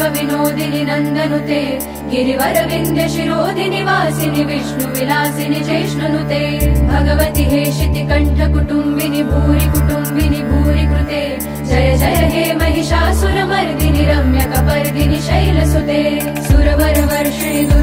विनोदिनि नन्दनुते गिरिवर विन्ध्य शिरोधिनि वासिनि विष्णु विलासिनि जैष्णुनुते भगवति हेशिति कण्ठ कुटुम्बिनि भूरि कुटुम्बिनि भूरि कृते जय जय हे महिषासुरमर्दिनि रम्य कपर्दिनि शैलसुते सुरवर वर्षिणि